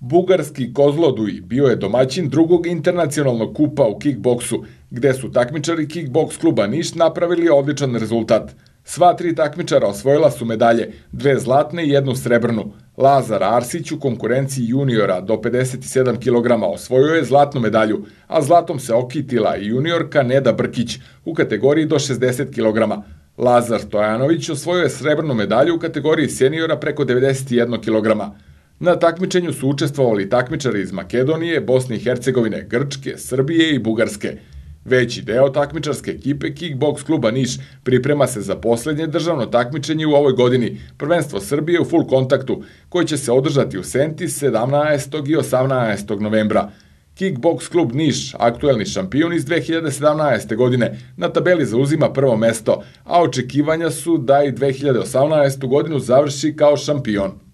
Bugarski Kozloduj bio je domaćin drugog internacionalnog kupa u kikboksu, gde su takmičari Kikboks kluba Niš napravili odličan rezultat. Sva tri takmičara osvojila su medalje, 2 zlatne i 1 srebrnu. Lazar Arsić u konkurenciji juniora do 57 kg osvojio je zlatnu medalju, a zlatom se okitila i juniorka Neda Brkić u kategoriji do 60 kg. Lazar Stojanović osvojio je srebrnu medalju u kategoriji seniora preko 91 kg. Na takmičenju su učestvovali takmičari iz Makedonije, Bosne i Hercegovine, Grčke, Srbije i Bugarske. Veći deo takmičarske ekipe Kikboks kluba Niš priprema se za poslednje državno takmičenje u ovoj godini, prvenstvo Srbije u full kontaktu, koji će se održati u Senti 17. i 18. novembra. Kikboks klub Niš, aktuelni šampion iz 2017. godine, na tabeli zauzima prvo mesto, a očekivanja su da i 2018. godinu završi kao šampion.